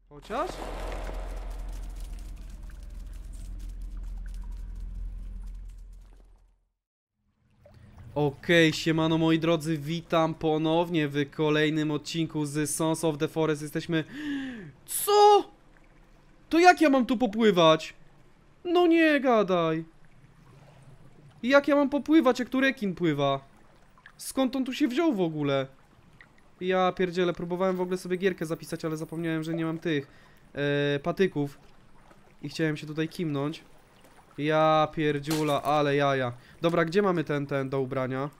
Chociaż? Okej, siemano moi drodzy, witam ponownie w kolejnym odcinku z Sons of the Forest. Jesteśmy... Co? To jak ja mam tu popływać? No nie gadaj. Jak ja mam popływać, jak tu rekin pływa? Skąd on tu się wziął w ogóle? Ja pierdzielę, próbowałem w ogóle sobie gierkę zapisać, ale zapomniałem, że nie mam tych patyków. I chciałem się tutaj kimnąć. Ja pierdziula, ale jaja. Dobra, gdzie mamy ten do ubrania?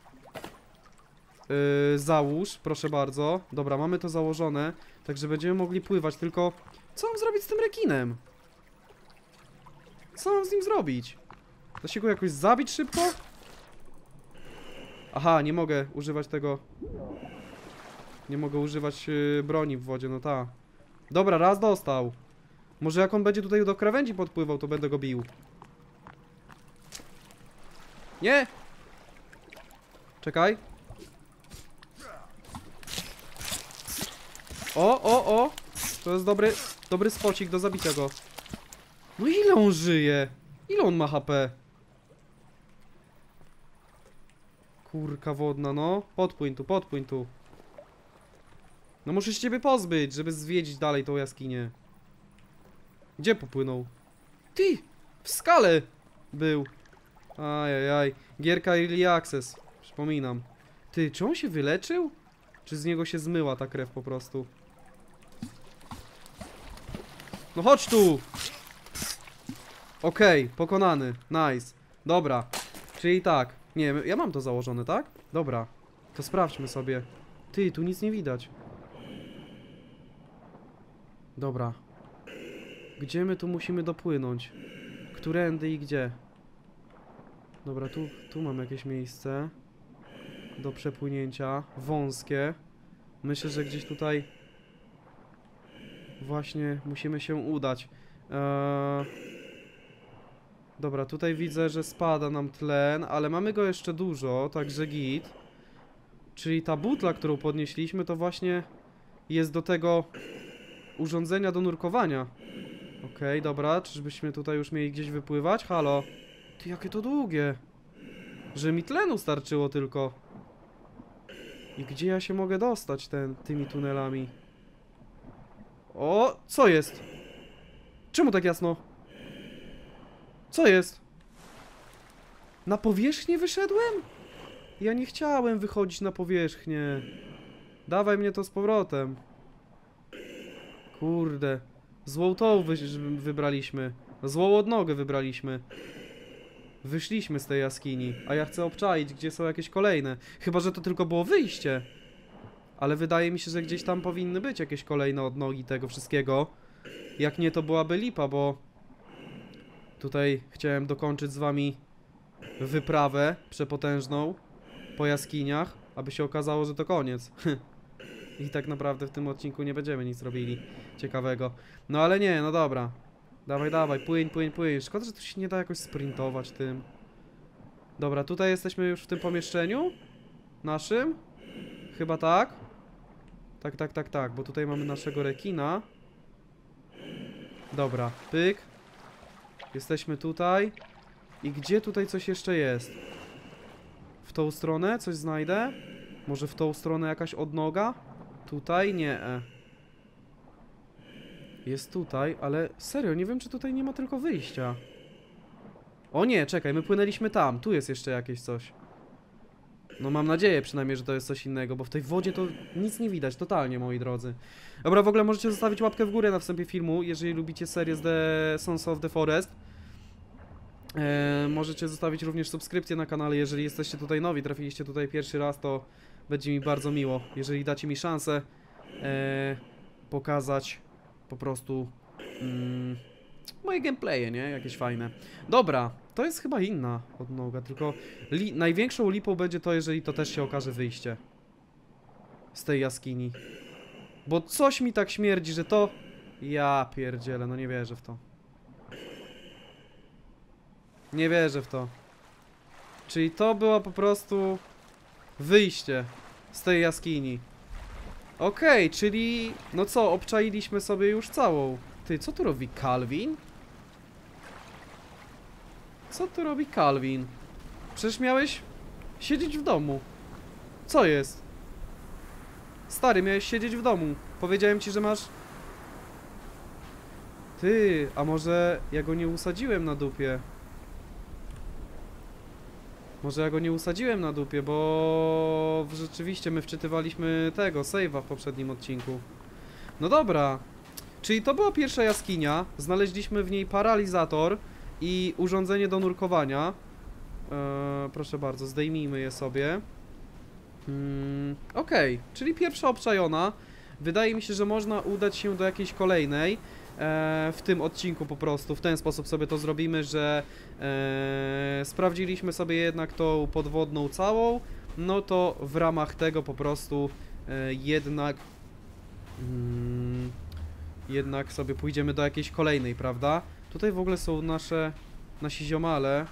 Załóż, proszę bardzo. Dobra, mamy to założone. Także będziemy mogli pływać, tylko... Co mam zrobić z tym rekinem? Co mam z nim zrobić? Da się go jakoś zabić szybko? Aha, nie mogę używać tego... Nie mogę używać broni w wodzie, no ta. Dobra, raz dostał. Może jak on będzie tutaj do krawędzi podpływał, to będę go bił. Nie! Czekaj. O! To jest dobry spocik do zabicia go. No ile on żyje? Ile on ma HP? Kurka wodna, no. Podpłyń tu. No muszę się ciebie pozbyć, żeby zwiedzić dalej tą jaskinię. Gdzie popłynął? Ty! W skale był. Ajajaj. Gierka Early Access. Przypominam. Ty, czy on się wyleczył? Czy z niego się zmyła ta krew po prostu? No chodź tu! Okej, pokonany. Nice. Dobra. Czyli tak. Nie, ja mam to założone, tak? Dobra. To sprawdźmy sobie. Ty, tu nic nie widać. Dobra. Gdzie my tu musimy dopłynąć? Którędy i gdzie? Dobra, tu mam jakieś miejsce do przepłynięcia. Wąskie. Myślę, że gdzieś tutaj właśnie musimy się udać. Dobra, tutaj widzę, że spada nam tlen, ale mamy go jeszcze dużo, także git. Czyli ta butla, którą podnieśliśmy, to właśnie jest do tego urządzenia do nurkowania. Okej, dobra, czyżbyśmy tutaj już mieli gdzieś wypływać? Halo? Ty, jakie to długie. Że mi tlenu starczyło tylko. I gdzie ja się mogę dostać tymi tunelami? O, co jest? Czemu tak jasno? Co jest? Na powierzchnię wyszedłem? Ja nie chciałem wychodzić na powierzchnię. Dawaj mnie to z powrotem. Kurde. Złą tą wybraliśmy. Złą odnogę wybraliśmy. Wyszliśmy z tej jaskini, a ja chcę obczaić, gdzie są jakieś kolejne. Chyba że to tylko było wyjście. Ale wydaje mi się, że gdzieś tam powinny być jakieś kolejne odnogi tego wszystkiego. Jak nie, to byłaby lipa, bo... Tutaj chciałem dokończyć z wami wyprawę przepotężną po jaskiniach, aby się okazało, że to koniec. I tak naprawdę w tym odcinku nie będziemy nic robili ciekawego. No ale nie, no dobra. Dawaj, płyń. Szkoda, że tu się nie da jakoś sprintować tym. Dobra, tutaj jesteśmy już w tym pomieszczeniu naszym. Chyba tak. Tak, bo tutaj mamy naszego rekina. Dobra, pyk. Jesteśmy tutaj. I gdzie tutaj coś jeszcze jest? W tą stronę coś znajdę? Może w tą stronę jakaś odnoga? Tutaj? Nie. Jest tutaj, ale serio, nie wiem, czy tutaj nie ma tylko wyjścia. O nie, czekaj, my płynęliśmy tam. Tu jest jeszcze jakieś coś. No mam nadzieję przynajmniej, że to jest coś innego, bo w tej wodzie to nic nie widać, totalnie, moi drodzy. Dobra, w ogóle możecie zostawić łapkę w górę na wstępie filmu, jeżeli lubicie serię z The Sons of the Forest. Możecie zostawić również subskrypcję na kanale, jeżeli jesteście tutaj nowi, trafiliście tutaj pierwszy raz, to będzie mi bardzo miło, jeżeli dacie mi szansę pokazać po prostu moje gameplaye, nie? Jakieś fajne. Dobra, to jest chyba inna odnoga, tylko największą lipą będzie to, jeżeli to też się okaże wyjście z tej jaskini. Bo coś mi tak śmierdzi, że to... Ja pierdzielę, no nie wierzę w to. Nie wierzę w to. Czyli to było po prostu wyjście z tej jaskini. Okej, czyli... No co, obczailiśmy sobie już całą. Ty, co tu robi Calvin? Co tu robi Calvin? Przecież miałeś siedzieć w domu. Co jest? Stary, miałeś siedzieć w domu. Powiedziałem ci, że masz... Ty, a może ja go nie usadziłem na dupie? Może ja go nie usadziłem na dupie, bo rzeczywiście my wczytywaliśmy tego, save'a w poprzednim odcinku. No dobra, czyli to była pierwsza jaskinia, znaleźliśmy w niej paralizator i urządzenie do nurkowania. Proszę bardzo, zdejmijmy je sobie. Okej, czyli pierwsza obczajona. Wydaje mi się, że można udać się do jakiejś kolejnej w tym odcinku po prostu. W ten sposób sobie to zrobimy, że sprawdziliśmy sobie jednak tą podwodną całą, no to w ramach tego po prostu jednak sobie pójdziemy do jakiejś kolejnej, prawda? Tutaj w ogóle są nasi ziomale.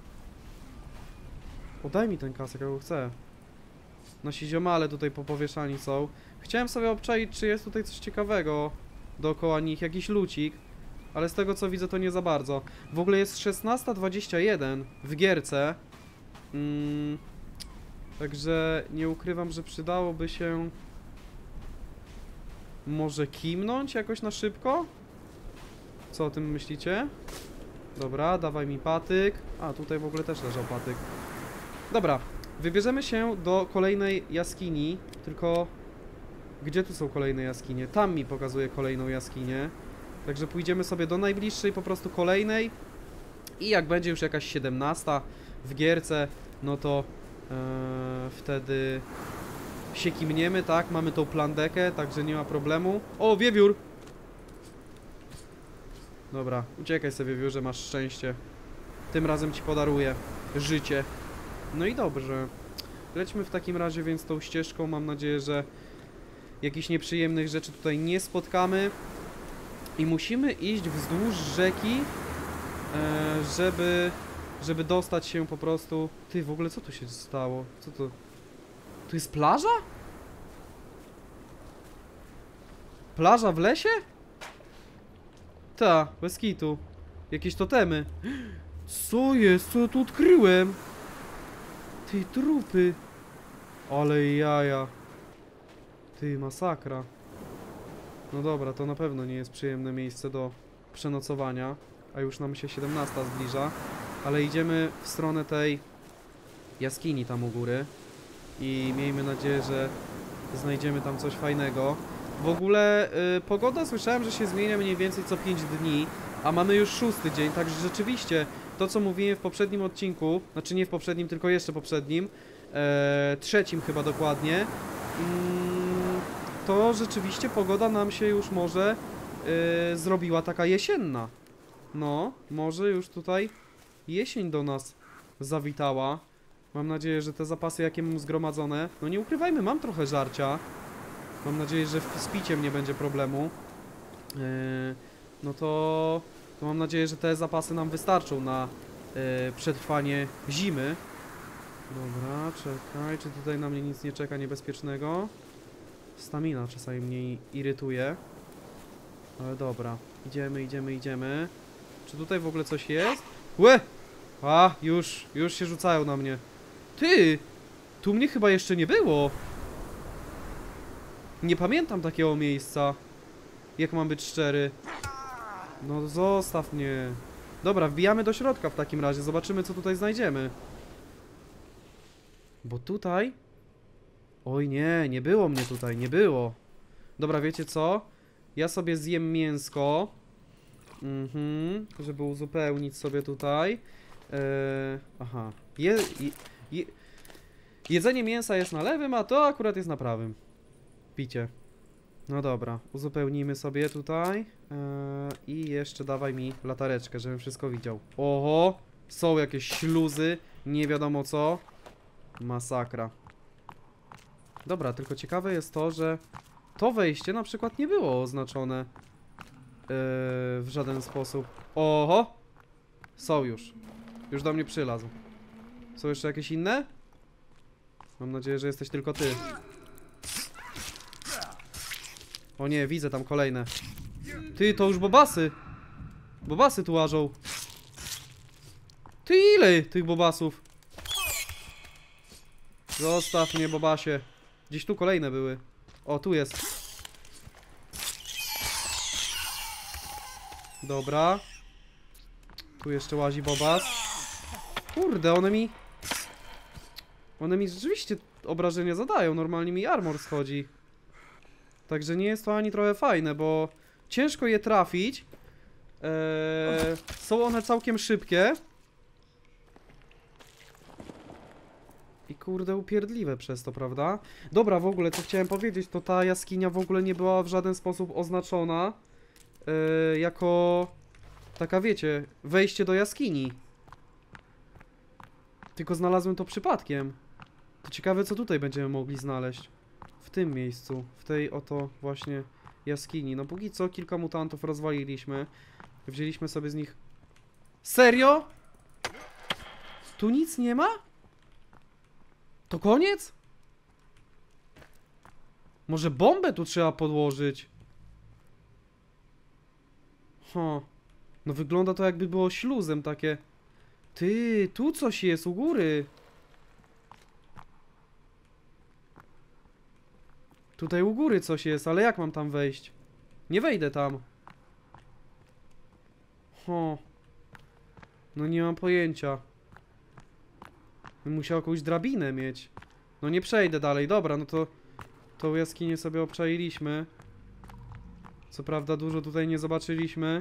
Daj mi ten kasek, ja go chcę. Nasi ziomale tutaj popowieszani są. Chciałem sobie obczaić, czy jest tutaj coś ciekawego dookoła nich, jakiś lucik, ale z tego co widzę to nie za bardzo. W ogóle jest 16:21 w gierce. Także nie ukrywam, że przydałoby się może kimnąć jakoś na szybko? Co o tym myślicie? Dobra, dawaj mi patyk. A, tutaj w ogóle też leżał patyk. Dobra, wybierzemy się do kolejnej jaskini, tylko... Gdzie tu są kolejne jaskinie? Tam mi pokazuje kolejną jaskinię. Także pójdziemy sobie do najbliższej po prostu kolejnej. I jak będzie już jakaś 17 w gierce, no to wtedy się kimniemy, tak? Mamy tą plandekę, także nie ma problemu. O, wiewiór! Dobra, uciekaj sobie, wiewiórze, masz szczęście. Tym razem ci podaruję życie. No i dobrze. Lećmy w takim razie więc tą ścieżką. Mam nadzieję, że jakichś nieprzyjemnych rzeczy tutaj nie spotkamy. I musimy iść wzdłuż rzeki, żeby dostać się po prostu... Ty, w ogóle co tu się stało? Co to? Tu jest plaża? Plaża w lesie? Ta, bez kitu. Jakieś totemy. Co jest? Co ja tu odkryłem? Ty, trupy. Ale jaja. Ty, masakra. No dobra, to na pewno nie jest przyjemne miejsce do przenocowania. A już nam się 17 zbliża. Ale idziemy w stronę tej jaskini tam u góry. I miejmy nadzieję, że znajdziemy tam coś fajnego. W ogóle pogoda słyszałem, że się zmienia mniej więcej co 5 dni. A mamy już 6 dzień, także rzeczywiście to co mówiłem w poprzednim odcinku, znaczy nie w poprzednim, tylko jeszcze poprzednim, trzecim chyba dokładnie, to rzeczywiście pogoda nam się już może zrobiła taka jesienna. No, może już tutaj jesień do nas zawitała. Mam nadzieję, że te zapasy jakie mam zgromadzone, no nie ukrywajmy, mam trochę żarcia. Mam nadzieję, że z piciem nie będzie problemu. No to mam nadzieję, że te zapasy nam wystarczą na przetrwanie zimy. Dobra, czekaj, czy tutaj na mnie nic nie czeka niebezpiecznego? Stamina czasami mnie irytuje. Ale dobra, idziemy. Czy tutaj w ogóle coś jest? Łe! A, już się rzucają na mnie. Ty! Tu mnie chyba jeszcze nie było. Nie pamiętam takiego miejsca. Jak mam być szczery. No zostaw mnie. Dobra, wbijamy do środka w takim razie. Zobaczymy co tutaj znajdziemy. Bo tutaj... Oj nie było mnie tutaj, nie było. Dobra, wiecie co? Ja sobie zjem mięsko. Żeby uzupełnić sobie tutaj. Aha. Jedzenie mięsa jest na lewym, a to akurat jest na prawym. Picie. No dobra, uzupełnijmy sobie tutaj. I jeszcze dawaj mi latareczkę, żebym wszystko widział. Oho! Są jakieś śluzy, nie wiadomo co. Masakra. Dobra, tylko ciekawe jest to, że to wejście na przykład nie było oznaczone w żaden sposób. Oho! Są już. Już do mnie przylazł. Są jeszcze jakieś inne? Mam nadzieję, że jesteś tylko ty. O nie, widzę tam kolejne. Ty, to już bobasy. Bobasy tu łażą. Ty, ile tych bobasów? Zostaw mnie, bobasie. Gdzieś tu kolejne były. O, tu jest. Dobra. Tu jeszcze łazi bobas. Kurde, one mi rzeczywiście obrażenia zadają. Normalnie mi armor schodzi. Także nie jest to ani trochę fajne, bo ciężko je trafić. Są one całkiem szybkie. I kurde upierdliwe przez to, prawda? Dobra, w ogóle co chciałem powiedzieć, to ta jaskinia w ogóle nie była w żaden sposób oznaczona jako taka, wiecie, wejście do jaskini. Tylko znalazłem to przypadkiem. To ciekawe, co tutaj będziemy mogli znaleźć. W tym miejscu, w tej oto właśnie jaskini. No póki co kilka mutantów rozwaliliśmy. Wzięliśmy sobie z nich... Serio? Tu nic nie ma? To koniec? Może bombę tu trzeba podłożyć? No wygląda to jakby było śluzem takie. Ty, tu coś jest u góry. Tutaj u góry coś jest, ale jak mam tam wejść? Nie wejdę tam. No nie mam pojęcia. Bym musiał jakąś drabinę mieć. No nie przejdę dalej, dobra, no to tą jaskinię sobie obczailiśmy. Co prawda dużo tutaj nie zobaczyliśmy.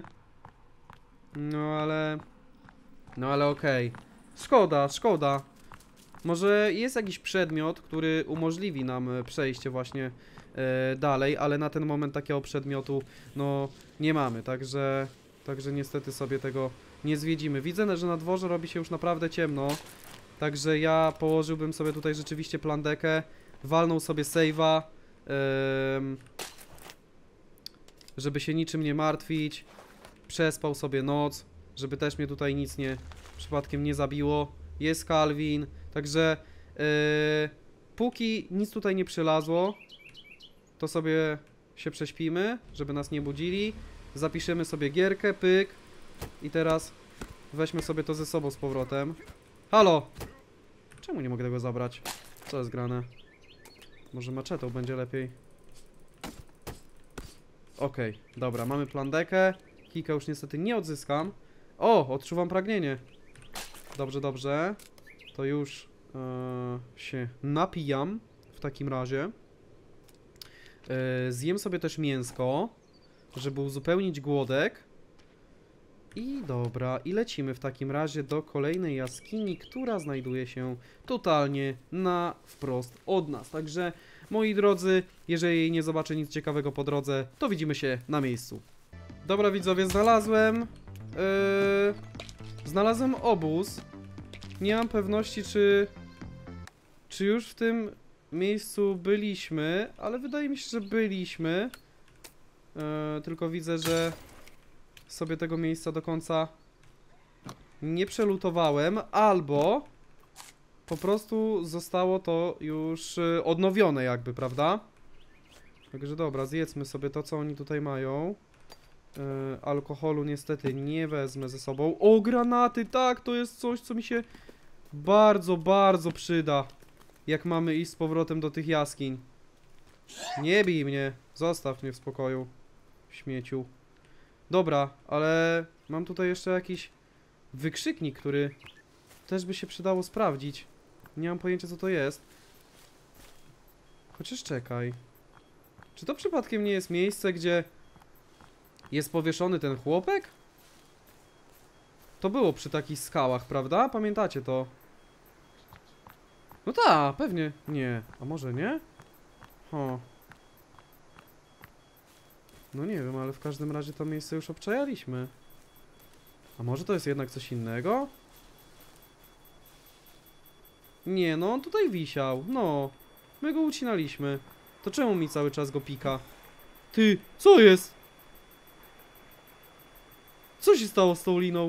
No ale okej. Szkoda, szkoda. Może jest jakiś przedmiot, który umożliwi nam przejście właśnie dalej, ale na ten moment takiego przedmiotu no nie mamy, także niestety sobie tego nie zwiedzimy. Widzę, że na dworze robi się już naprawdę ciemno, także ja położyłbym sobie tutaj rzeczywiście plandekę, walnął sobie save'a, żeby się niczym nie martwić, przespał sobie noc, żeby też mnie tutaj nic przypadkiem nie zabiło. Jest Calvin, także póki nic tutaj nie przylazło, to sobie się prześpimy, żeby nas nie budzili. Zapiszemy sobie gierkę, pyk. I teraz weźmy sobie to ze sobą z powrotem. Halo! Czemu nie mogę tego zabrać? Co jest grane? Może maczetą będzie lepiej. Okej, dobra, mamy plandekę. Kika już niestety nie odzyskam. O, odczuwam pragnienie. Dobrze, dobrze. To już się napijam w takim razie. Zjem sobie też mięsko, żeby uzupełnić głodek. I dobra, i lecimy w takim razie do kolejnej jaskini, która znajduje się totalnie na wprost od nas. Także, moi drodzy, jeżeli nie zobaczę nic ciekawego po drodze, to widzimy się na miejscu. Dobra, widzowie, znalazłem obóz. Nie mam pewności, czy już w tym miejscu byliśmy, ale wydaje mi się, że byliśmy. Tylko widzę, że sobie tego miejsca do końca nie przelutowałem, albo po prostu zostało to już odnowione jakby, prawda? Także dobra, zjedzmy sobie to, co oni tutaj mają. Alkoholu niestety nie wezmę ze sobą. O, granaty, tak, to jest coś, co mi się bardzo, bardzo przyda, jak mamy iść z powrotem do tych jaskiń. Nie bij mnie, zostaw mnie w spokoju, śmieciu. Dobra, ale mam tutaj jeszcze jakiś wykrzyknik, który też by się przydało sprawdzić. Nie mam pojęcia, co to jest. Chociaż czekaj. Czy to przypadkiem nie jest miejsce, gdzie jest powieszony ten chłopek? To było przy takich skałach, prawda? Pamiętacie to? No tak, pewnie. Nie. A może nie? No nie wiem, ale w każdym razie to miejsce już obczajaliśmy. A może to jest jednak coś innego? Nie, no on tutaj wisiał. No. My go ucinaliśmy. To czemu mi cały czas go pika? Ty, co jest? Co się stało z tą liną?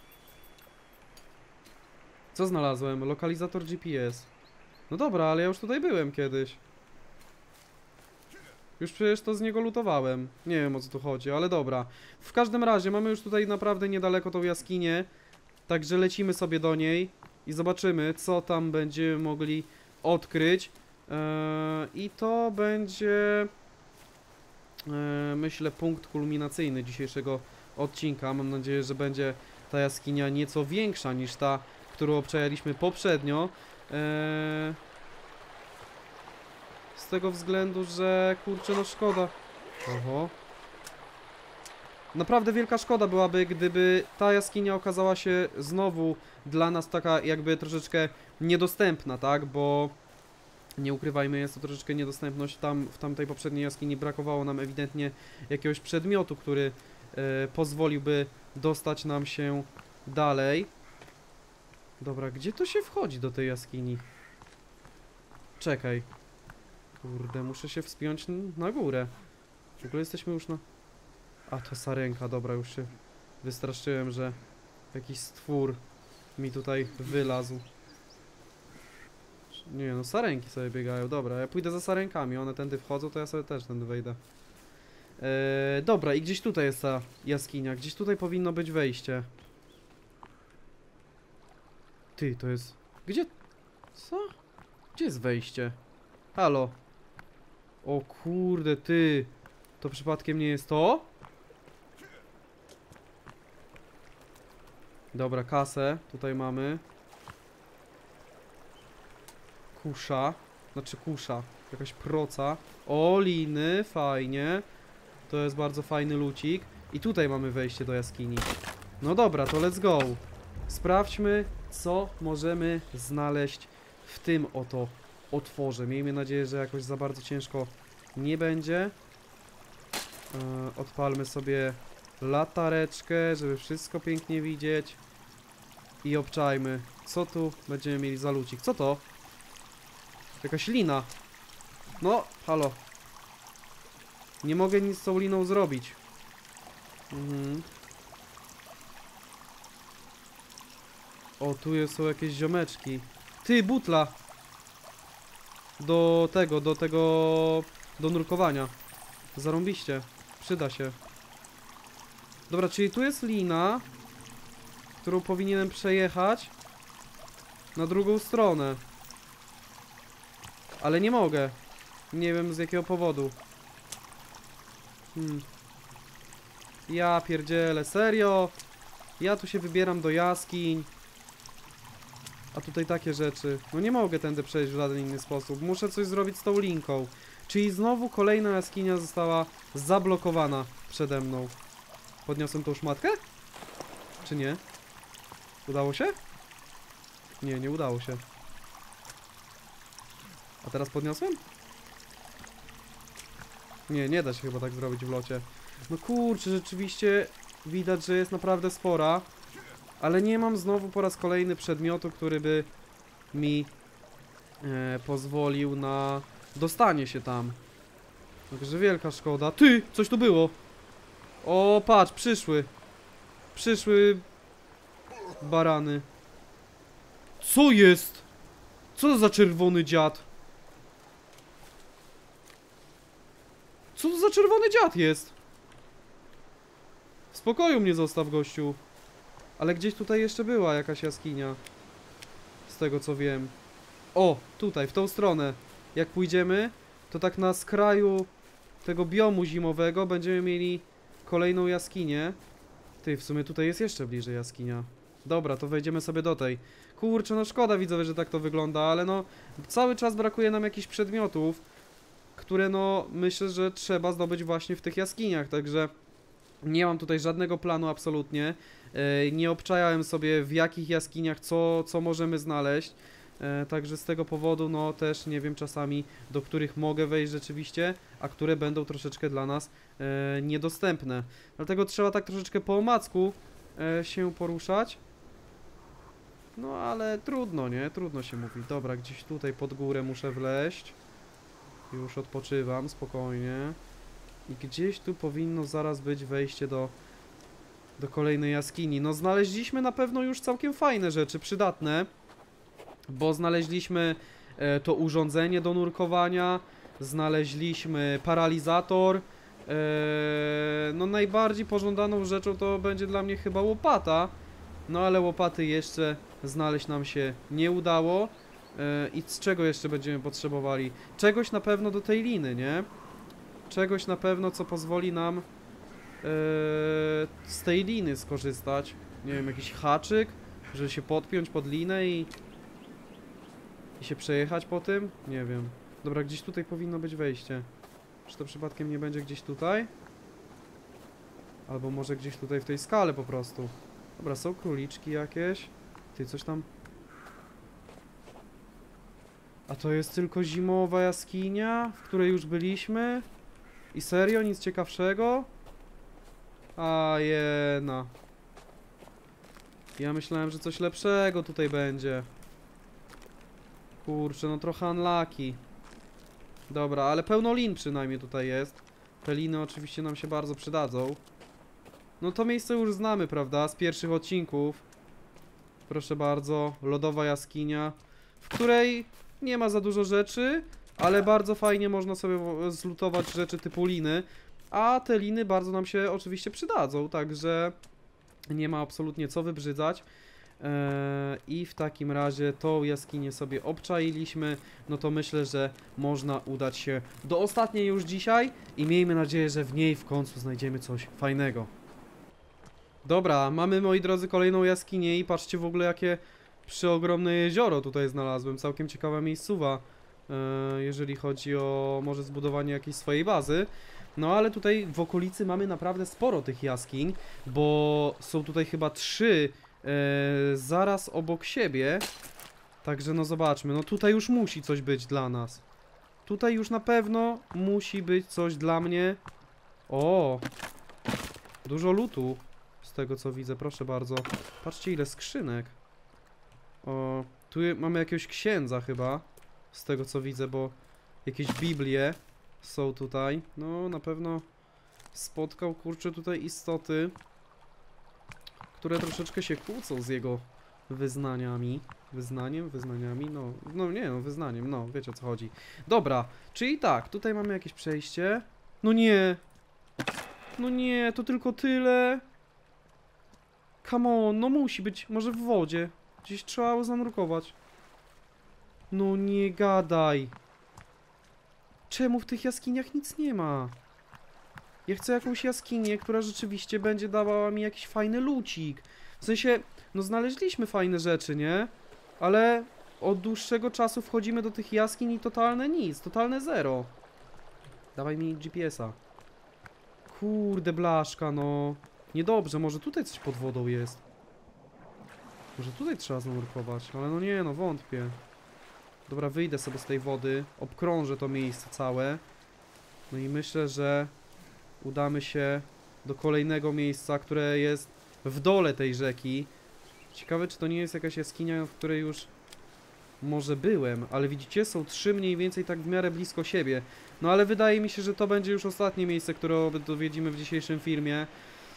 Co znalazłem? Lokalizator GPS. No dobra, ale ja już tutaj byłem kiedyś. Już przecież to z niego lutowałem. Nie wiem, o co tu chodzi, ale dobra. W każdym razie mamy już tutaj naprawdę niedaleko tą jaskinię. Także lecimy sobie do niej i zobaczymy, co tam będziemy mogli odkryć. I to będzie, myślę, punkt kulminacyjny dzisiejszego odcinka. Mam nadzieję, że będzie ta jaskinia nieco większa niż ta, którą obczajaliśmy poprzednio. Z tego względu, że kurczę, no szkoda. Oho. Naprawdę wielka szkoda byłaby, gdyby ta jaskinia okazała się znowu dla nas taka jakby troszeczkę niedostępna, tak? Bo nie ukrywajmy, jest to troszeczkę niedostępność. Tam w tamtej poprzedniej jaskini brakowało nam ewidentnie jakiegoś przedmiotu, który pozwoliłby dostać nam się dalej. Dobra, gdzie to się wchodzi do tej jaskini? Czekaj. Kurde, muszę się wspiąć na górę. W ogóle jesteśmy już na... A, to sarenka, dobra, już się wystraszyłem, że jakiś stwór mi tutaj wylazł. Nie no, sarenki sobie biegają, dobra, ja pójdę za sarenkami, one tędy wchodzą, to ja sobie też tędy wejdę. Dobra, i gdzieś tutaj jest ta jaskinia, gdzieś tutaj powinno być wejście. Ty, to jest... Gdzie... Co? Gdzie jest wejście? Halo? O kurde, ty! To przypadkiem nie jest to? Dobra, kasę tutaj mamy. Kusza. Znaczy kusza. Jakaś proca. O, liny, fajnie. To jest bardzo fajny lucik. I tutaj mamy wejście do jaskini. No dobra, to let's go. Sprawdźmy, co możemy znaleźć w tym oto otworze. Miejmy nadzieję, że jakoś za bardzo ciężko nie będzie. Odpalmy sobie latareczkę, żeby wszystko pięknie widzieć. I obczajmy, co tu będziemy mieli za lucik. Co to? Jakaś lina. No, halo. Nie mogę nic z tą liną zrobić. O, tu są jakieś ziomeczki. Ty, butla. Do nurkowania. Zarąbiście. Przyda się. Dobra, czyli tu jest lina, którą powinienem przejechać na drugą stronę. Ale nie mogę. Nie wiem z jakiego powodu. Ja pierdzielę, serio? Ja tu się wybieram do jaskiń. A tutaj takie rzeczy. No nie mogę tędy przejść w żaden inny sposób. Muszę coś zrobić z tą linką. Czyli znowu kolejna jaskinia została zablokowana przede mną. Podniosłem tą szmatkę? Czy nie? Udało się? Nie, nie udało się. A teraz podniosłem? Nie, nie da się chyba tak zrobić w locie. No kurczę, rzeczywiście widać, że jest naprawdę spora. Ale nie mam znowu po raz kolejny przedmiotu, który by mi pozwolił na dostanie się tam. Także wielka szkoda. Ty! Coś tu było! O, patrz, przyszły. Przyszły barany. Co jest? Co to za czerwony dziad? Co to za czerwony dziad jest? W spokoju mnie zostaw, gościu. Ale gdzieś tutaj jeszcze była jakaś jaskinia. Z tego co wiem. O, tutaj, w tą stronę. Jak pójdziemy, to tak na skraju tego biomu zimowego będziemy mieli kolejną jaskinię. Ty, w sumie tutaj jest jeszcze bliżej jaskinia. Dobra, to wejdziemy sobie do tej. Kurczę, no szkoda widzowie, że tak to wygląda, ale no cały czas brakuje nam jakichś przedmiotów, które no myślę, że trzeba zdobyć właśnie w tych jaskiniach, także nie mam tutaj żadnego planu absolutnie. Nie obczajałem sobie w jakich jaskiniach co możemy znaleźć. Także z tego powodu no też nie wiem czasami, do których mogę wejść rzeczywiście, a które będą troszeczkę dla nas niedostępne. Dlatego trzeba tak troszeczkę po omacku się poruszać. No ale trudno, nie? Trudno się mówi. Dobra, gdzieś tutaj pod górę muszę wleźć. Już odpoczywam, spokojnie. I gdzieś tu powinno zaraz być wejście do kolejnej jaskini. No znaleźliśmy na pewno już całkiem fajne rzeczy, przydatne. Bo znaleźliśmy to urządzenie do nurkowania. znaleźliśmy paralizator. No najbardziej pożądaną rzeczą to będzie dla mnie chyba łopata. No ale łopaty jeszcze znaleźć nam się nie udało. I z czego jeszcze będziemy potrzebowali? Czegoś na pewno do tej liny, nie? Czegoś na pewno, co pozwoli nam z tej liny skorzystać. Nie wiem, jakiś haczyk, żeby się podpiąć pod linę i się przejechać po tym? Nie wiem. Dobra, gdzieś tutaj powinno być wejście. Czy to przypadkiem nie będzie gdzieś tutaj? Albo może gdzieś tutaj w tej skale po prostu. Dobra, są króliczki jakieś. Ty, coś tam... A to jest tylko zimowa jaskinia, w której już byliśmy? I serio? Nic ciekawszego? A jena. Ja myślałem, że coś lepszego tutaj będzie. Kurczę, no trochę unlucky. Dobra, ale pełno lin przynajmniej tutaj jest. Te liny oczywiście nam się bardzo przydadzą. No to miejsce już znamy, prawda? Z pierwszych odcinków. Proszę bardzo, lodowa jaskinia, w której nie ma za dużo rzeczy, ale bardzo fajnie można sobie zlutować rzeczy typu liny. A te liny bardzo nam się oczywiście przydadzą, także nie ma absolutnie co wybrzydzać. I w takim razie tą jaskinię sobie obczailiśmy. No to myślę, że można udać się do ostatniej już dzisiaj i miejmy nadzieję, że w niej w końcu znajdziemy coś fajnego. Dobra, mamy, moi drodzy, kolejną jaskinię i patrzcie w ogóle, jakie przeogromne jezioro tutaj znalazłem. Całkiem ciekawa miejscowa, jeżeli chodzi o może zbudowanie jakiejś swojej bazy. No ale tutaj w okolicy mamy naprawdę sporo tych jaskiń, bo są tutaj chyba 3 zaraz obok siebie. Także no zobaczmy, no tutaj już musi coś być dla nas. Tutaj już na pewno musi być coś dla mnie. O, dużo lootu. Z tego co widzę, proszę bardzo. Patrzcie ile skrzynek. O, tu mamy jakiegoś księdza chyba. Z tego co widzę, bo jakieś Biblie są tutaj. No na pewno spotkał, kurczę, tutaj istoty, które troszeczkę się kłócą z jego wyznaniami. Wyznaniami? No nie, no wyznaniem, no wiecie o co chodzi. Dobra, czyli tak, tutaj mamy jakieś przejście. No nie! No nie, to tylko tyle. Come on, no musi być, może w wodzie. Gdzieś trzeba zanurkować. No nie gadaj. Czemu w tych jaskiniach nic nie ma? Ja chcę jakąś jaskinię, która rzeczywiście będzie dawała mi jakiś fajny lucik. W sensie, no znaleźliśmy fajne rzeczy, nie? Ale od dłuższego czasu wchodzimy do tych jaskiń i totalne nic, totalne zero. Dawaj mi GPS-a. Kurde blaszka, no. Niedobrze, może tutaj coś pod wodą jest. Może tutaj trzeba zanurkować, ale no nie, no wątpię. Dobra, wyjdę sobie z tej wody, obkrążę to miejsce całe. No i myślę, że udamy się do kolejnego miejsca, które jest w dole tej rzeki. Ciekawe, czy to nie jest jakaś jaskinia, w której już może byłem, ale widzicie, są 3 mniej więcej tak w miarę blisko siebie. No ale wydaje mi się, że to będzie już ostatnie miejsce, które dowiedzimy w dzisiejszym filmie.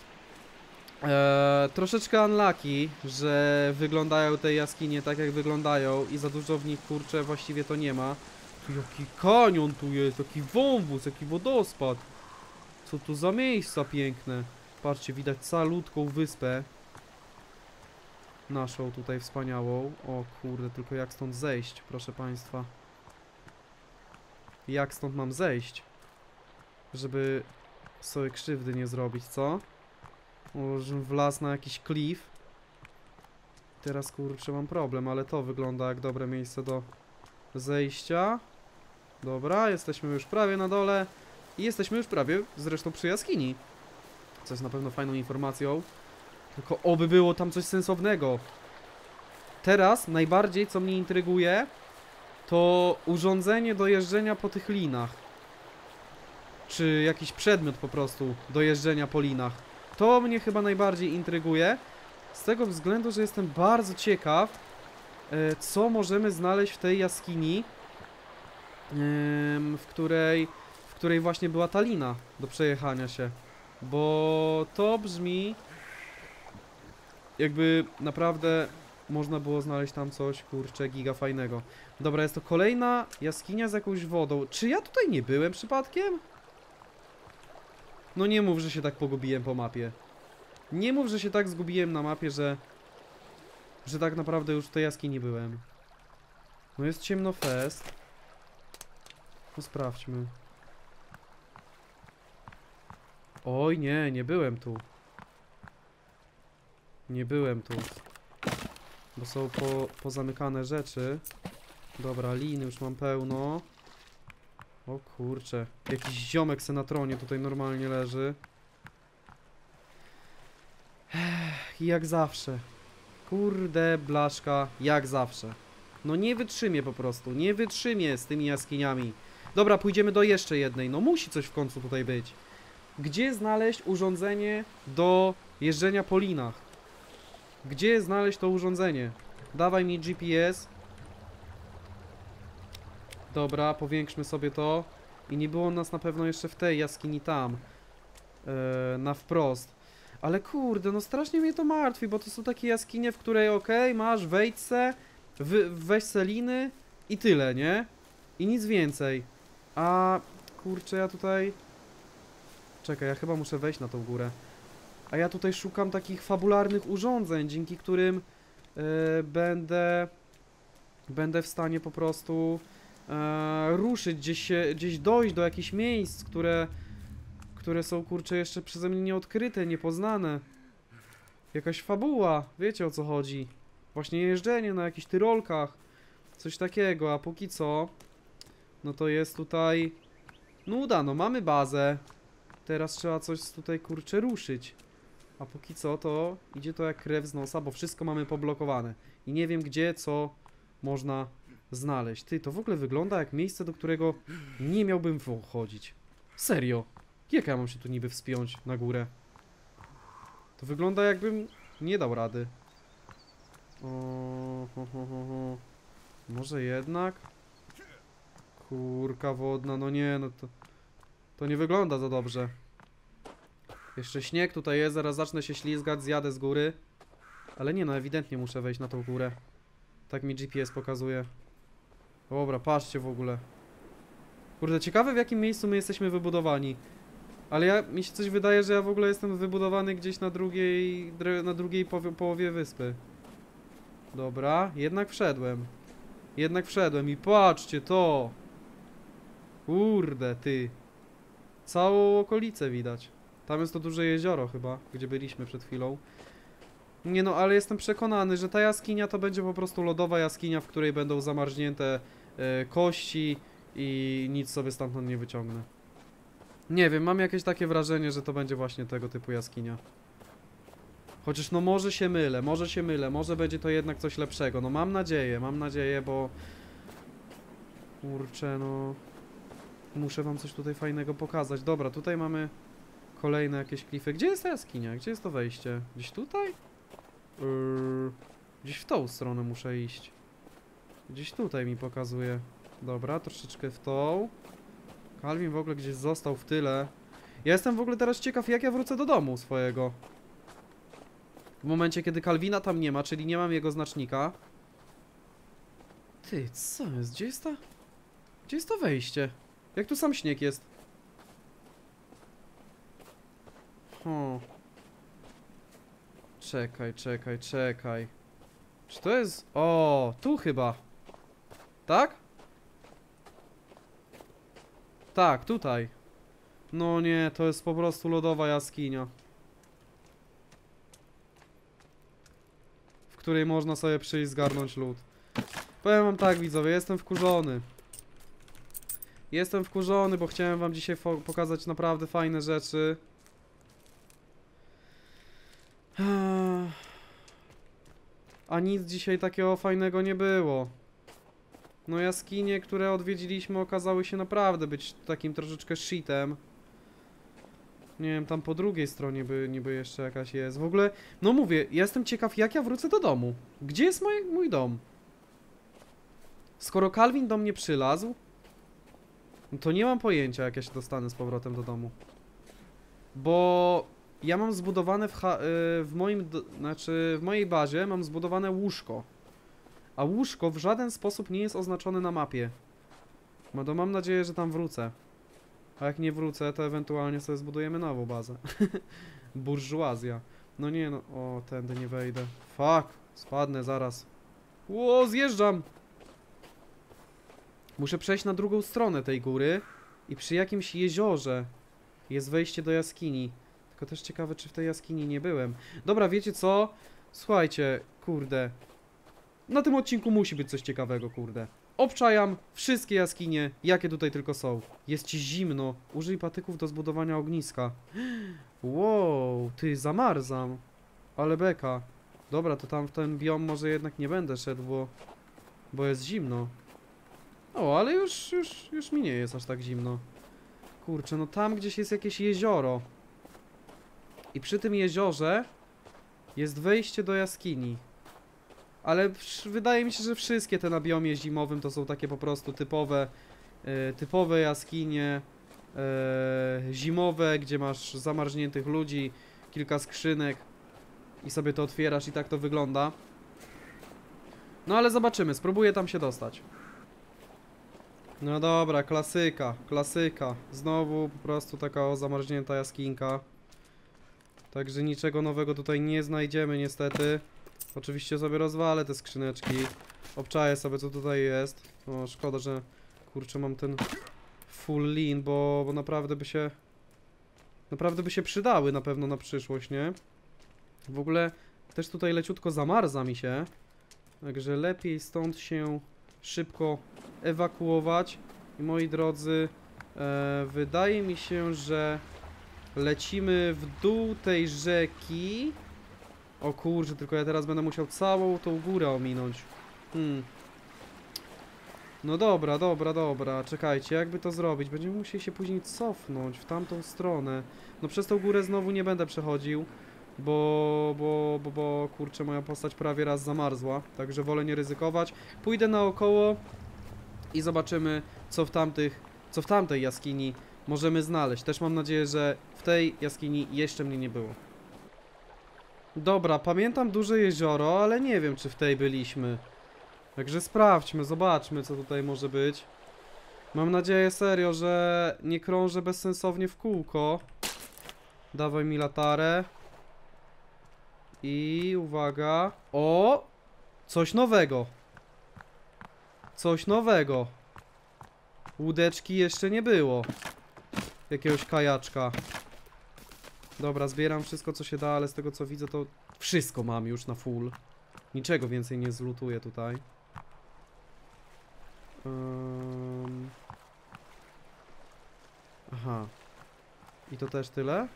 Troszeczkę unlucky, że wyglądają te jaskinie tak jak wyglądają i za dużo w nich, kurczę, właściwie to nie ma. Tu jaki kanion tu jest, jaki wąwóz, jaki wodospad. Co tu za miejsca piękne. Patrzcie, widać calutką wyspę. Naszą tutaj wspaniałą. O kurde, tylko jak stąd zejść, proszę państwa. Jak stąd mam zejść? Żeby sobie krzywdy nie zrobić, co? Może wlazł na jakiś klif. Teraz kurczę mam problem, ale to wygląda jak dobre miejsce do zejścia. Dobra, jesteśmy już prawie na dole. I jesteśmy już prawie zresztą przy jaskini. Co jest na pewno fajną informacją. Tylko oby było tam coś sensownego. Teraz najbardziej co mnie intryguje, to urządzenie do jeżdżenia po tych linach. Czy jakiś przedmiot po prostu do jeżdżenia po linach. To mnie chyba najbardziej intryguje. Z tego względu, że jestem bardzo ciekaw, co możemy znaleźć w tej jaskini, w której właśnie była ta lina do przejechania się. Bo to brzmi jakby naprawdę można było znaleźć tam coś, kurczę, giga fajnego. Dobra, jest to kolejna jaskinia z jakąś wodą. Czy ja tutaj nie byłem przypadkiem? No nie mów, że się tak pogubiłem po mapie. Nie mów, że się tak zgubiłem na mapie, że tak naprawdę już w tej jaskini byłem. No jest ciemno fest. No sprawdźmy. Oj nie, nie byłem tu. Nie byłem tu. Bo są pozamykane rzeczy. Dobra, liny już mam pełno. O kurczę. Jakiś ziomek se na tronie tutaj normalnie leży. I jak zawsze. Kurde blaszka, jak zawsze. No nie wytrzymię po prostu. Nie wytrzymię z tymi jaskiniami. Dobra, pójdziemy do jeszcze jednej. No musi coś w końcu tutaj być. Gdzie znaleźć urządzenie do jeżdżenia po linach? Gdzie znaleźć to urządzenie? Dawaj mi GPS. Dobra, powiększmy sobie to. I nie było nas na pewno jeszcze w tej jaskini tam. Na wprost. Ale kurde, no strasznie mnie to martwi, bo to są takie jaskinie, w której okej, masz, wejdź se, weź se liny i tyle, nie? I nic więcej. A kurczę, ja tutaj... Czekaj, ja chyba muszę wejść na tą górę. A ja tutaj szukam takich fabularnych urządzeń, dzięki którym będę w stanie po prostu ruszyć, gdzieś dojść do jakichś miejsc, które są, kurczę, jeszcze przeze mnie nieodkryte, niepoznane. Jakaś fabuła, wiecie o co chodzi. Właśnie jeżdżenie na jakichś tyrolkach, coś takiego, a póki co, no to jest tutaj nuda, no mamy bazę. Teraz trzeba coś tutaj, kurczę, ruszyć. A póki co to idzie to jak krew z nosa, bo wszystko mamy poblokowane. I nie wiem gdzie, co można znaleźć. Ty, to w ogóle wygląda jak miejsce, do którego nie miałbym wchodzić. Serio. Jak ja mam się tu niby wspiąć na górę? To wygląda jakbym nie dał rady. O, Może jednak? Kurka wodna, no nie, no to nie wygląda za dobrze. Jeszcze śnieg tutaj jest, zaraz zacznę się ślizgać, zjadę z góry. Ale nie no, ewidentnie muszę wejść na tą górę. Tak mi GPS pokazuje. Dobra, patrzcie w ogóle. Kurde, ciekawe w jakim miejscu my jesteśmy wybudowani. Ale mi się coś wydaje, że ja w ogóle jestem wybudowany gdzieś na drugiej połowie wyspy. Dobra, jednak wszedłem. Jednak wszedłem i patrzcie to! Kurde, ty. Całą okolicę widać. Tam jest to duże jezioro chyba, gdzie byliśmy przed chwilą. Nie no, ale jestem przekonany, że ta jaskinia to będzie po prostu lodowa jaskinia, w której będą zamarznięte kości i nic sobie stamtąd nie wyciągnę. Nie wiem, mam jakieś takie wrażenie, że to będzie właśnie tego typu jaskinia. Chociaż no może się mylę, może będzie to jednak coś lepszego. No mam nadzieję, bo... Kurczę, no... Muszę wam coś tutaj fajnego pokazać. Dobra, tutaj mamy kolejne jakieś klify. Gdzie jest ta jaskinia? Gdzie jest to wejście? Gdzieś tutaj? Gdzieś w tą stronę muszę iść. Gdzieś tutaj mi pokazuje. Dobra, troszeczkę w tą. Calvin w ogóle gdzieś został w tyle. Ja jestem w ogóle teraz ciekaw, jak ja wrócę do domu swojego. W momencie, kiedy Calvina tam nie ma, czyli nie mam jego znacznika. Ty, co jest? Gdzie jest to wejście? Jak tu sam śnieg jest? Czekaj. Czy to jest... O, tu chyba. Tak? Tak, tutaj. No nie, to jest po prostu lodowa jaskinia. W której można sobie przyjść zgarnąć lód. Powiem wam tak, widzowie, jestem wkurzony. Jestem wkurzony, bo chciałem wam dzisiaj pokazać naprawdę fajne rzeczy. A nic dzisiaj takiego fajnego nie było. No jaskinie, które odwiedziliśmy, okazały się naprawdę być takim troszeczkę shitem. Nie wiem, tam po drugiej stronie niby jeszcze jakaś jest. W ogóle, no mówię, jestem ciekaw, jak ja wrócę do domu. Gdzie jest mój dom? Skoro Calvin do mnie przylazł, no to nie mam pojęcia, jak ja się dostanę z powrotem do domu. Bo ja mam zbudowane w moim, znaczy w mojej bazie mam zbudowane łóżko. A łóżko w żaden sposób nie jest oznaczone na mapie. No to mam nadzieję, że tam wrócę. A jak nie wrócę, to ewentualnie sobie zbudujemy nową bazę. Burżuazja. No nie no, o, tędy nie wejdę. Fuck, spadnę zaraz. Ło, zjeżdżam! Muszę przejść na drugą stronę tej góry i przy jakimś jeziorze jest wejście do jaskini. Tylko też ciekawe, czy w tej jaskini nie byłem. Dobra, wiecie co? Słuchajcie, kurde. Na tym odcinku musi być coś ciekawego, kurde. Obczajam wszystkie jaskinie, jakie tutaj tylko są. Jest ci zimno. Użyj patyków do zbudowania ogniska. Wow, ty, zamarzam. Ale beka. Dobra, to tam w ten biom może jednak nie będę szedł, bo jest zimno. O, ale już mi nie jest aż tak zimno. Kurczę, no tam gdzieś jest jakieś jezioro. I przy tym jeziorze jest wejście do jaskini. Ale wydaje mi się, że wszystkie te na biomie zimowym to są takie po prostu typowe jaskinie zimowe, gdzie masz zamarzniętych ludzi, kilka skrzynek i sobie to otwierasz i tak to wygląda. No ale zobaczymy, spróbuję tam się dostać. No dobra, klasyka. Znowu po prostu taka zamarznięta jaskinka. Także niczego nowego tutaj nie znajdziemy niestety. Oczywiście sobie rozwalę te skrzyneczki. Obczaję sobie co tutaj jest. O, szkoda, że kurczę mam ten full lean, bo naprawdę by się przydały na pewno na przyszłość, nie? W ogóle też tutaj leciutko zamarza mi się. Także lepiej stąd się szybko ewakuować. I moi drodzy, wydaje mi się, że lecimy w dół tej rzeki. O kurczę, tylko ja teraz będę musiał całą tą górę ominąć. No dobra. Czekajcie, jakby to zrobić? Będziemy musieli się później cofnąć w tamtą stronę. No przez tą górę znowu nie będę przechodził, bo kurczę, moja postać prawie raz zamarzła. Także wolę nie ryzykować. Pójdę naokoło i zobaczymy, co w tamtej jaskini możemy znaleźć. Też mam nadzieję, że w tej jaskini jeszcze mnie nie było. Dobra, pamiętam duże jezioro, ale nie wiem, czy w tej byliśmy. Także sprawdźmy, zobaczmy, co tutaj może być. Mam nadzieję serio, że nie krążę bezsensownie w kółko. Dawaj mi latarę. I uwaga. O! Coś nowego. Coś nowego. Łódeczki jeszcze nie było. Jakiegoś kajaczka. Dobra, zbieram wszystko co się da, ale z tego co widzę to wszystko mam już na full. Niczego więcej nie zlutuję tutaj. Aha. I to też tyle?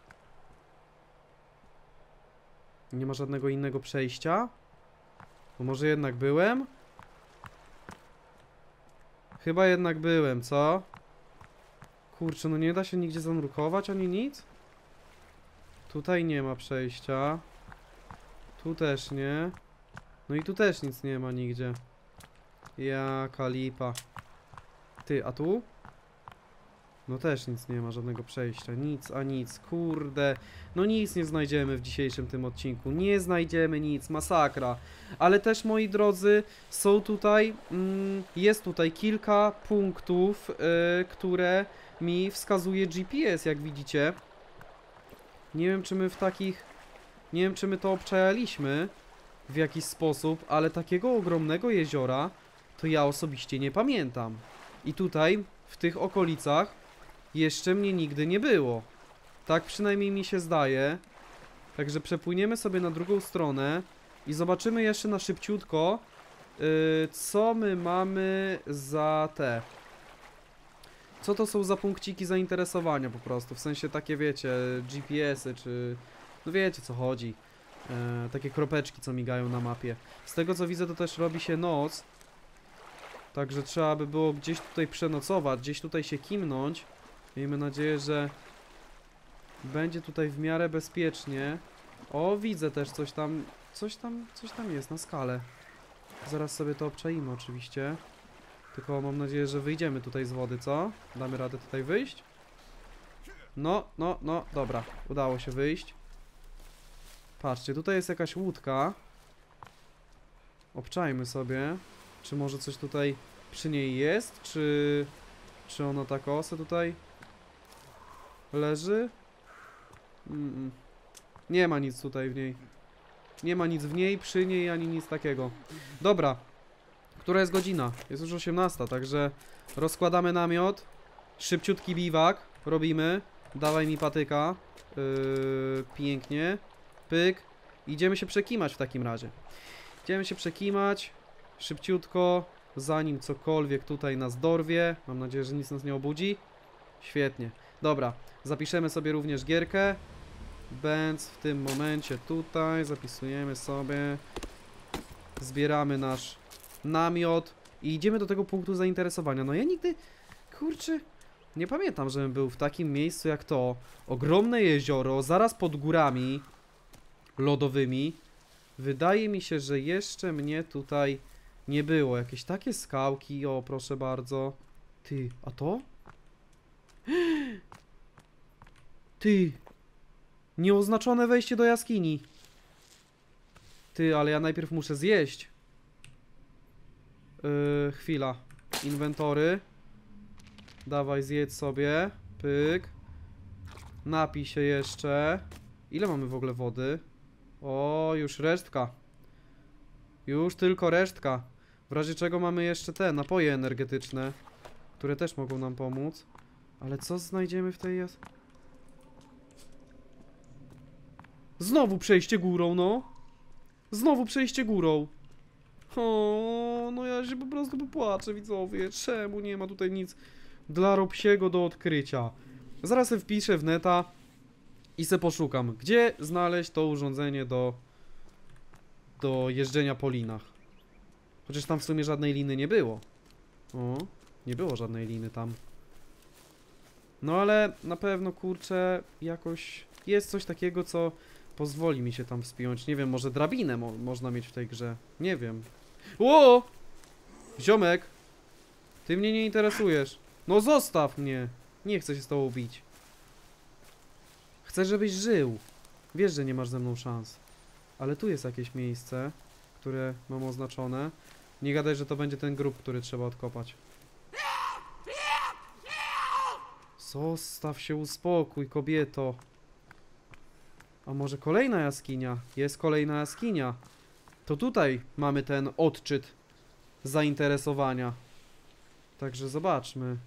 Nie ma żadnego innego przejścia? Bo może jednak byłem? Chyba jednak byłem, co? Kurczę, no nie da się nigdzie zanurkować ani nic? Tutaj nie ma przejścia. Tu też nie. No i tu też nic nie ma nigdzie. Jaka lipa. Ty, a tu? No też nic nie ma, żadnego przejścia. Nic, a nic. Kurde. No nic nie znajdziemy w dzisiejszym tym odcinku. Nie znajdziemy nic. Masakra. Ale też, moi drodzy, są tutaj... jest tutaj kilka punktów, które mi wskazuje GPS, jak widzicie. Nie wiem, czy my w takich... Nie wiem, czy my to obczajaliśmy w jakiś sposób, ale takiego ogromnego jeziora to ja osobiście nie pamiętam. I tutaj, w tych okolicach, jeszcze mnie nigdy nie było. Tak przynajmniej mi się zdaje. Także przepłyniemy sobie na drugą stronę i zobaczymy jeszcze na szybciutko, co my mamy za te... Co to są za punkciki zainteresowania po prostu, w sensie takie wiecie, GPS-y czy... No wiecie co chodzi. Takie kropeczki co migają na mapie. Z tego co widzę to też robi się noc. Także trzeba by było gdzieś tutaj przenocować, gdzieś tutaj się kimnąć. Miejmy nadzieję, że będzie tutaj w miarę bezpiecznie. O, widzę też coś tam jest na skale. Zaraz sobie to obczaimy oczywiście. Tylko mam nadzieję, że wyjdziemy tutaj z wody, co? Damy radę tutaj wyjść? No, dobra. Udało się wyjść. Patrzcie, tutaj jest jakaś łódka. Obczajmy sobie. Czy może coś tutaj przy niej jest? Czy ona tak se tutaj leży? Nie ma nic tutaj w niej. Nie ma nic w niej, przy niej, ani nic takiego. Dobra. Która jest godzina? Jest już 18, także rozkładamy namiot. Szybciutki biwak robimy. Dawaj mi patyka. Pięknie. Pyk. Idziemy się przekimać w takim razie. Idziemy się przekimać. Szybciutko. Zanim cokolwiek tutaj nas dorwie. Mam nadzieję, że nic nas nie obudzi. Świetnie. Dobra. Zapiszemy sobie również gierkę. Bęc w tym momencie tutaj. Zapisujemy sobie. Zbieramy nasz namiot. I idziemy do tego punktu zainteresowania. No ja nigdy... Kurczę... Nie pamiętam, żebym był w takim miejscu jak to. Ogromne jezioro, zaraz pod górami lodowymi. Wydaje mi się, że jeszcze mnie tutaj nie było. Jakieś takie skałki, o proszę bardzo. Ty, a to? Ty. Nieoznaczone wejście do jaskini. Ty, ale ja najpierw muszę zjeść. Chwila. Inwentory. Dawaj, zjedz sobie. Pyk. Napij się jeszcze. Ile mamy w ogóle wody? O, już resztka. Już tylko resztka. W razie czego mamy jeszcze te napoje energetyczne, które też mogą nam pomóc. Ale co znajdziemy w tej Znowu przejście górą, no. Znowu przejście górą. O, no ja się po prostu popłaczę, widzowie. Czemu nie ma tutaj nic dla Robsiego do odkrycia? Zaraz se wpiszę w neta i se poszukam, gdzie znaleźć to urządzenie do jeżdżenia po linach. Chociaż tam w sumie żadnej liny nie było. O, nie było żadnej liny tam. No ale na pewno, kurczę, jakoś jest coś takiego, co pozwoli mi się tam wspiąć. Nie wiem, może drabinę można mieć w tej grze. Nie wiem. Ło! Ziomek! Ty mnie nie interesujesz. No zostaw mnie! Nie chcę się z tobą bić. Chcę, żebyś żył. Wiesz, że nie masz ze mną szans. Ale tu jest jakieś miejsce, które mam oznaczone. Nie gadaj, że to będzie ten grób, który trzeba odkopać. Zostaw się, uspokój, kobieto. A może kolejna jaskinia? Jest kolejna jaskinia. To tutaj mamy ten odczyt zainteresowania. Także zobaczmy.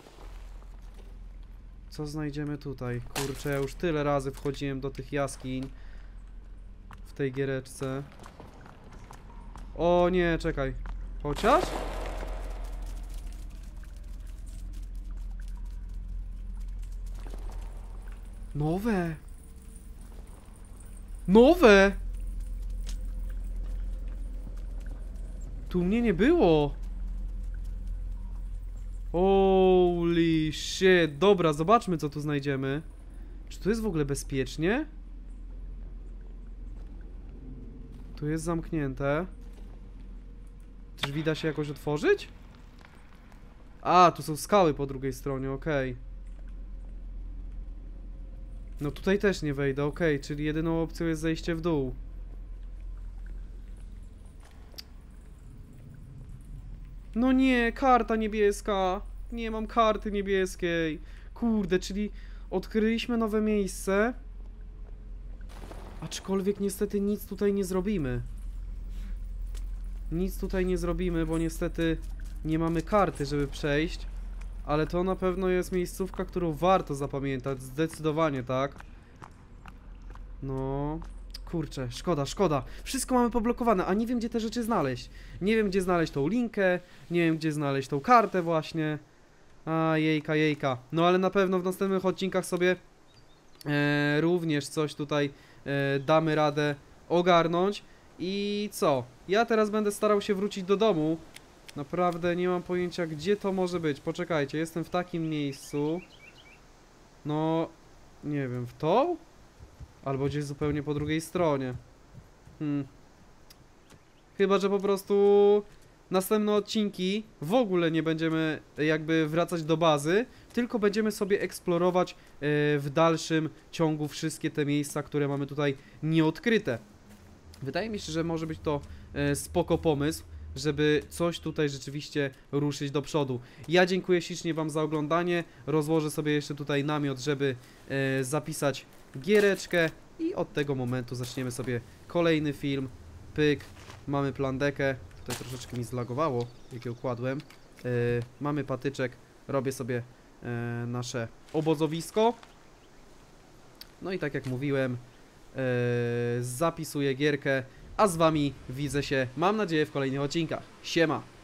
Co znajdziemy tutaj? Kurczę, ja już tyle razy wchodziłem do tych jaskiń w tej giereczce. O nie, czekaj. Chociaż? Nowe! Nowe! Tu mnie nie było! Holy shit! Dobra, zobaczmy, co tu znajdziemy. Czy tu jest w ogóle bezpiecznie? Tu jest zamknięte. Drzwi da się jakoś otworzyć? A, tu są skały po drugiej stronie, okej. No tutaj też nie wejdę, okej, czyli jedyną opcją jest zejście w dół. No nie, karta niebieska. Nie mam karty niebieskiej. Kurde, czyli odkryliśmy nowe miejsce. Aczkolwiek niestety nic tutaj nie zrobimy. Nic tutaj nie zrobimy, bo niestety nie mamy karty, żeby przejść. Ale to na pewno jest miejscówka, którą warto zapamiętać. Zdecydowanie, tak? No... Kurczę, szkoda. Wszystko mamy poblokowane, a nie wiem, gdzie te rzeczy znaleźć. Nie wiem, gdzie znaleźć tą linkę. Nie wiem, gdzie znaleźć tą kartę właśnie. A, jejka. No ale na pewno w następnych odcinkach sobie również coś tutaj damy radę ogarnąć. I co? Ja teraz będę starał się wrócić do domu. Naprawdę nie mam pojęcia, gdzie to może być. Poczekajcie, jestem w takim miejscu. No, nie wiem, w to? Albo gdzieś zupełnie po drugiej stronie. Chyba że po prostu następne odcinki w ogóle nie będziemy jakby wracać do bazy, tylko będziemy sobie eksplorować w dalszym ciągu wszystkie te miejsca, które mamy tutaj nieodkryte. Wydaje mi się, że może być to spoko pomysł, żeby coś tutaj rzeczywiście ruszyć do przodu. Ja dziękuję ślicznie wam za oglądanie, rozłożę sobie jeszcze tutaj namiot, żeby zapisać giereczkę i od tego momentu zaczniemy sobie kolejny film. Pyk, mamy plandekę, tutaj troszeczkę mi zlagowało, jak ją układłem. Mamy patyczek, robię sobie nasze obozowisko. No i tak jak mówiłem, zapisuję gierkę, a z wami widzę się, mam nadzieję, w kolejnych odcinkach. Siema!